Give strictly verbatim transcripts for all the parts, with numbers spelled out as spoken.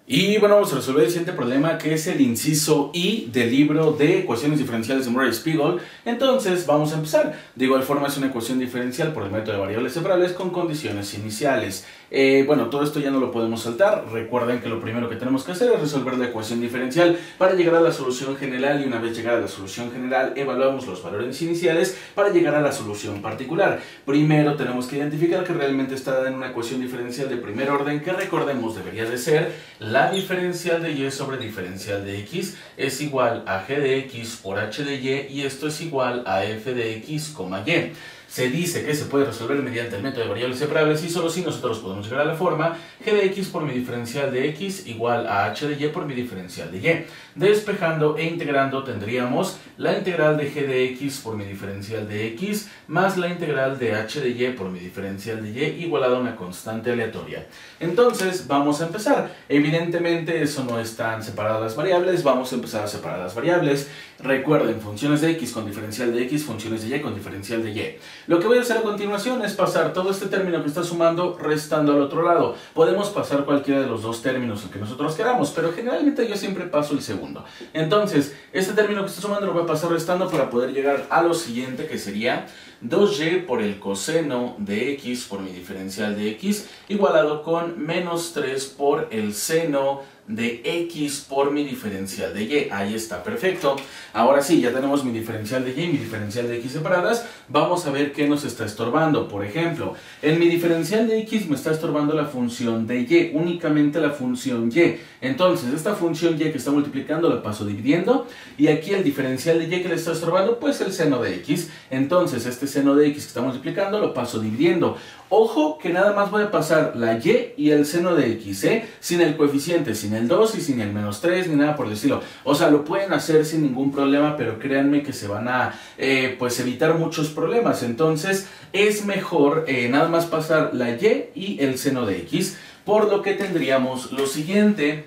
Y bueno, vamos a resolver el siguiente problema, que es el inciso I del libro de ecuaciones diferenciales de Murray-Spiegel. Entonces vamos a empezar. De igual forma es una ecuación diferencial por el método de variables separables con condiciones iniciales. Eh, bueno, todo esto ya no lo podemos saltar. Recuerden que lo primero que tenemos que hacer es resolver la ecuación diferencial para llegar a la solución general, y una vez llegada a la solución general evaluamos los valores iniciales para llegar a la solución particular. Primero tenemos que identificar que realmente está dada en una ecuación diferencial de primer orden, que recordemos debería de ser la La diferencial de y sobre diferencial de x es igual a g de x por h de y, y esto es igual a f de x, y. Se dice que se puede resolver mediante el método de variables separables y solo si nosotros podemos llegar a la forma g de x por mi diferencial de x igual a h de y por mi diferencial de y. Despejando e integrando tendríamos la integral de g de x por mi diferencial de x más la integral de h de y por mi diferencial de y igualada a una constante aleatoria. Entonces vamos a empezar. Evidentemente eso no están separadas las variables, vamos a empezar a separar las variables. Recuerden, funciones de x con diferencial de x, funciones de y con diferencial de y. Lo que voy a hacer a continuación es pasar todo este término que está sumando restando al otro lado. Podemos pasar cualquiera de los dos términos el que nosotros queramos, pero generalmente yo siempre paso el segundo. Entonces, este término que está sumando lo voy a pasar restando para poder llegar a lo siguiente, que sería dos y por el coseno de x por mi diferencial de x igualado con menos tres por el seno de x por mi diferencial de y. Ahí está, perfecto. Ahora sí, ya tenemos mi diferencial de y y mi diferencial de x separadas. Vamos a ver qué nos está estorbando. Por ejemplo, en mi diferencial de x me está estorbando la función de y, únicamente la función y. Entonces, esta función y que está multiplicando la paso dividiendo, y aquí el diferencial de y que le está estorbando, pues el seno de x. Entonces, este seno de x que está multiplicando lo paso dividiendo. Ojo que nada más voy a pasar la y y el seno de x, ¿eh? Sin el coeficiente, sin el dos y sin el menos tres, ni nada por el estilo. O sea, lo pueden hacer sin ningún problema, pero créanme que se van a eh, pues evitar muchos problemas. Entonces, es mejor eh, nada más pasar la y y el seno de x, por lo que tendríamos lo siguiente: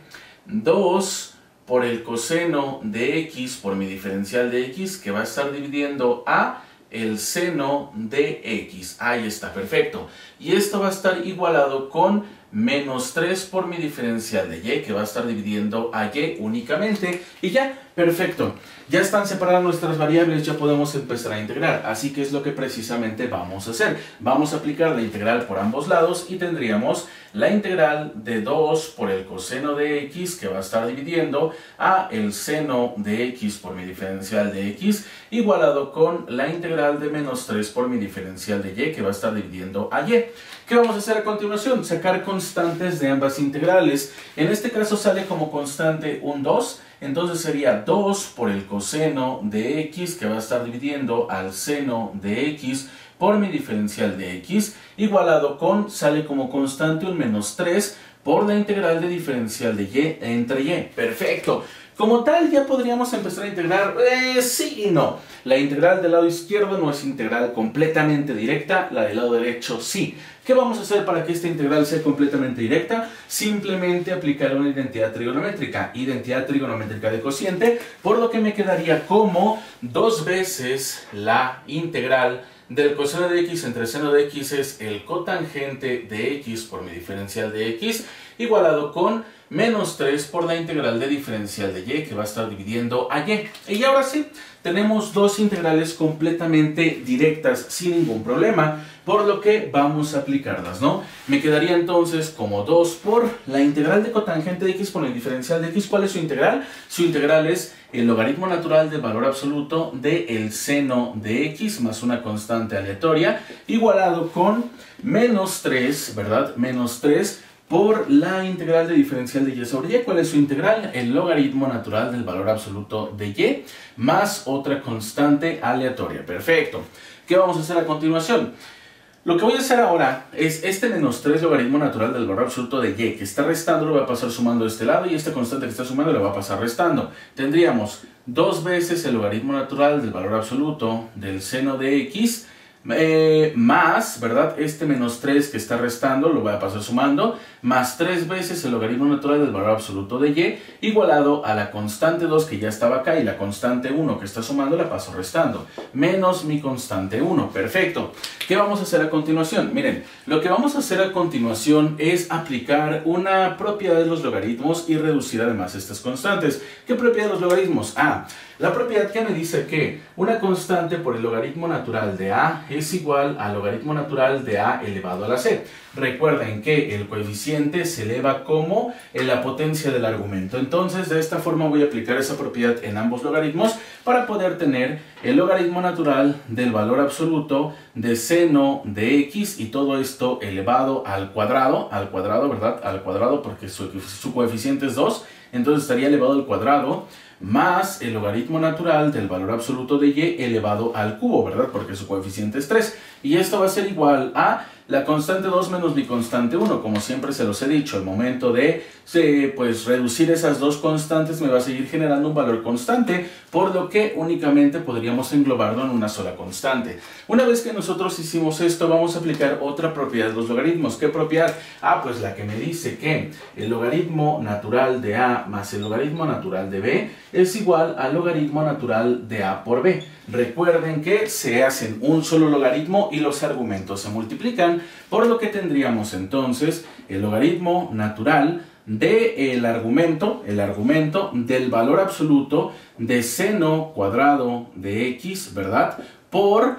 dos por el coseno de x por mi diferencial de x, que va a estar dividiendo a el seno de x. Ahí está, perfecto. Y esto va a estar igualado con menos tres por mi diferencial de y, que va a estar dividiendo a y únicamente. Y ya, perfecto. Ya están separadas nuestras variables, ya podemos empezar a integrar. Así que es lo que precisamente vamos a hacer. Vamos a aplicar la integral por ambos lados y tendríamos la integral de dos por el coseno de x, que va a estar dividiendo a el seno de x por mi diferencial de x, igualado con la integral de menos tres por mi diferencial de y, que va a estar dividiendo a y. ¿Qué vamos a hacer a continuación? Sacar constantes de ambas integrales. En este caso sale como constante un dos, entonces sería dos por el coseno de x, que va a estar dividiendo al seno de x por mi diferencial de x, igualado con, sale como constante un menos tres por la integral de diferencial de y entre y. Perfecto. Como tal, ya podríamos empezar a integrar, eh, sí y no. La integral del lado izquierdo no es integral completamente directa, la del lado derecho sí. ¿Qué vamos a hacer para que esta integral sea completamente directa? Simplemente aplicar una identidad trigonométrica, identidad trigonométrica de cociente, por lo que me quedaría como dos veces la integral del coseno de x entre seno de x es el cotangente de x por mi diferencial de x, igualado con menos tres por la integral de diferencial de y, que va a estar dividiendo a y. Y ahora sí, tenemos dos integrales completamente directas sin ningún problema, por lo que vamos a aplicarlas, ¿no? Me quedaría entonces como dos por la integral de cotangente de x por el diferencial de x. ¿Cuál es su integral? Su integral es el logaritmo natural del valor absoluto del seno de x más una constante aleatoria, igualado con menos tres, ¿verdad? Menos tres por la integral de diferencial de y sobre y. ¿Cuál es su integral? El logaritmo natural del valor absoluto de y más otra constante aleatoria. Perfecto. ¿Qué vamos a hacer a continuación? Lo que voy a hacer ahora es este menos tres logaritmo natural del valor absoluto de y, que está restando, lo voy a pasar sumando de este lado, y esta constante que está sumando lo voy a pasar restando. Tendríamos dos veces el logaritmo natural del valor absoluto del seno de x Eh, más, ¿verdad? Este menos tres que está restando, lo voy a pasar sumando, más tres veces el logaritmo natural del valor absoluto de y, igualado a la constante dos que ya estaba acá y la constante uno que está sumando la paso restando, menos mi constante uno. Perfecto. ¿Qué vamos a hacer a continuación? Miren, lo que vamos a hacer a continuación es aplicar una propiedad de los logaritmos y reducir además estas constantes. ¿Qué propiedad de los logaritmos? Ah, la propiedad que me dice que una constante por el logaritmo natural de a es igual al logaritmo natural de a elevado a la c. Recuerden que el coeficiente se eleva como en la potencia del argumento. Entonces, de esta forma voy a aplicar esa propiedad en ambos logaritmos para poder tener el logaritmo natural del valor absoluto de seno de x y todo esto elevado al cuadrado, al cuadrado, ¿verdad? Al cuadrado porque su, su coeficiente es dos, entonces estaría elevado al cuadrado más el logaritmo natural del valor absoluto de y elevado al cubo, ¿verdad? Porque su coeficiente es tres. Y esto va a ser igual a la constante dos menos mi constante uno. Como siempre se los he dicho, al momento de eh, pues, reducir esas dos constantes me va a seguir generando un valor constante, por lo que únicamente podríamos englobarlo en una sola constante. Una vez que nosotros hicimos esto, vamos a aplicar otra propiedad de los logaritmos. ¿Qué propiedad? Ah, pues la que me dice que el logaritmo natural de a más el logaritmo natural de b es igual al logaritmo natural de a por b. Recuerden que se hacen un solo logaritmo y los argumentos se multiplican, por lo que tendríamos entonces el logaritmo natural del argumento, el argumento del valor absoluto de seno cuadrado de x, ¿verdad? Por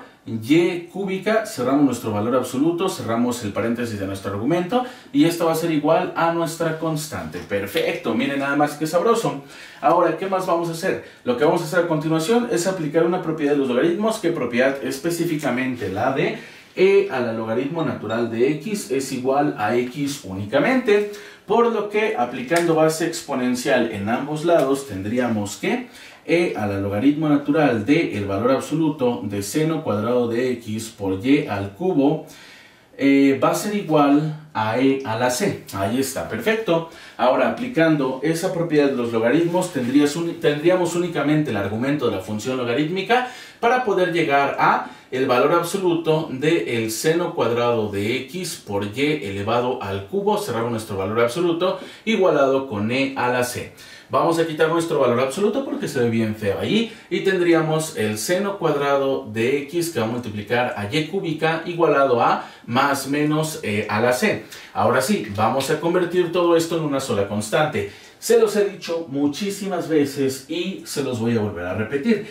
y cúbica, cerramos nuestro valor absoluto, cerramos el paréntesis de nuestro argumento y esto va a ser igual a nuestra constante. Perfecto, miren nada más que sabroso. Ahora, ¿qué más vamos a hacer? Lo que vamos a hacer a continuación es aplicar una propiedad de los logaritmos, que propiedad específicamente la de e a la logaritmo natural de x es igual a x únicamente, por lo que aplicando base exponencial en ambos lados tendríamos que e a la logaritmo natural de el valor absoluto de seno cuadrado de x por y al cubo eh, va a ser igual a e a la c. Ahí está, perfecto. Ahora, aplicando esa propiedad de los logaritmos, tendrías un, tendríamos únicamente el argumento de la función logarítmica para poder llegar a el valor absoluto de el seno cuadrado de x por y elevado al cubo, cerramos nuestro valor absoluto, igualado con e a la c. Vamos a quitar nuestro valor absoluto porque se ve bien feo ahí y tendríamos el seno cuadrado de x que va a multiplicar a y cúbica igualado a más menos e a la c. Ahora sí, vamos a convertir todo esto en una sola constante. Se los he dicho muchísimas veces y se los voy a volver a repetir.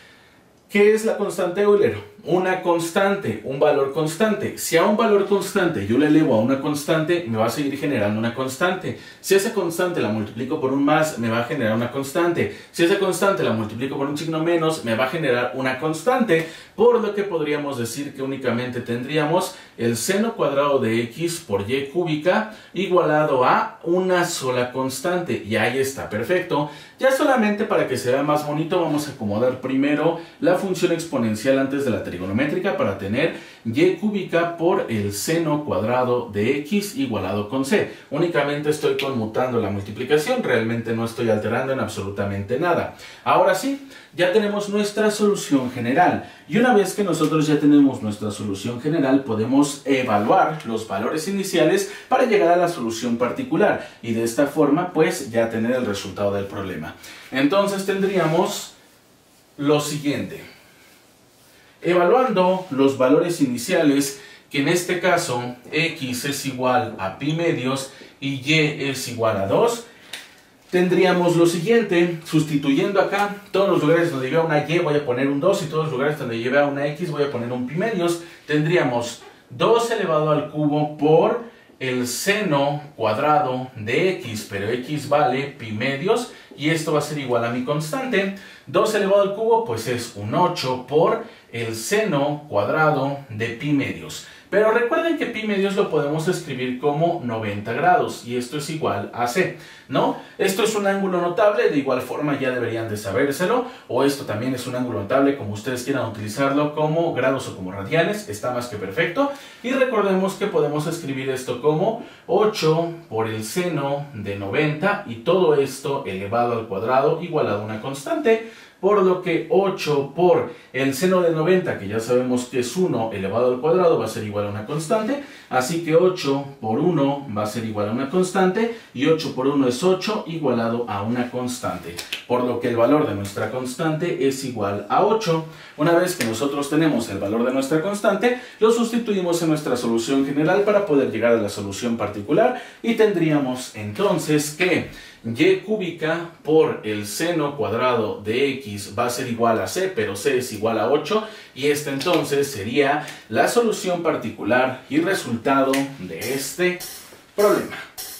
¿Qué es la constante Euler? Una constante, un valor constante. Si a un valor constante yo le elevo a una constante, me va a seguir generando una constante. Si esa constante la multiplico por un más, me va a generar una constante. Si esa constante la multiplico por un signo menos, me va a generar una constante. Por lo que podríamos decir que únicamente tendríamos el seno cuadrado de x por y cúbica igualado a una sola constante. Y ahí está, perfecto. Ya solamente para que se vea más bonito, vamos a acomodar primero la función exponencial antes de la trigonométrica para tener y cúbica por el seno cuadrado de x igualado con c. Únicamente estoy conmutando la multiplicación, realmente no estoy alterando en absolutamente nada. Ahora sí, ya tenemos nuestra solución general. Y una vez que nosotros ya tenemos nuestra solución general, podemos evaluar los valores iniciales para llegar a la solución particular. Y de esta forma, pues, ya tener el resultado del problema. Entonces tendríamos lo siguiente. Evaluando los valores iniciales, que en este caso x es igual a pi medios y y es igual a dos, tendríamos lo siguiente. Sustituyendo acá, todos los lugares donde lleve a una y voy a poner un dos y todos los lugares donde lleve a una x voy a poner un pi medios. Tendríamos dos elevado al cubo por el seno cuadrado de x, pero x vale pi medios y esto va a ser igual a mi constante. dos elevado al cubo pues es un ocho por el seno cuadrado de pi medios. Pero recuerden que pi medios lo podemos escribir como noventa grados y esto es igual a c, ¿no? Esto es un ángulo notable, de igual forma ya deberían de sabérselo, o esto también es un ángulo notable, como ustedes quieran utilizarlo, como grados o como radianes, está más que perfecto. Y recordemos que podemos escribir esto como ocho por el seno de noventa y todo esto elevado al cuadrado igualado a una constante. por lo que ocho por el seno de noventa, que ya sabemos que es uno elevado al cuadrado, va a ser igual a una constante, así que ocho por uno va a ser igual a una constante, y ocho por uno es ocho igualado a una constante, por lo que el valor de nuestra constante es igual a ocho. Una vez que nosotros tenemos el valor de nuestra constante, lo sustituimos en nuestra solución general para poder llegar a la solución particular, y tendríamos entonces que y cúbica por el seno cuadrado de x va a ser igual a c, pero c es igual a ocho, y esta entonces sería la solución particular y resultado de este problema.